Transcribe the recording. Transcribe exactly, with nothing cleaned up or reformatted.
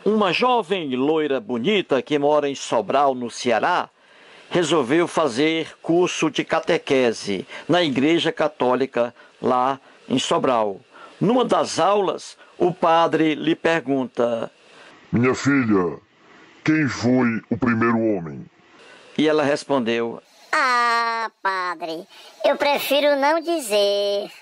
Uma jovem loira bonita que mora em Sobral, no Ceará, resolveu fazer curso de catequese na Igreja Católica lá em Sobral. Numa das aulas, o padre lhe pergunta: Minha filha, quem foi o primeiro homem? E ela respondeu: Ah, padre, eu prefiro não dizer.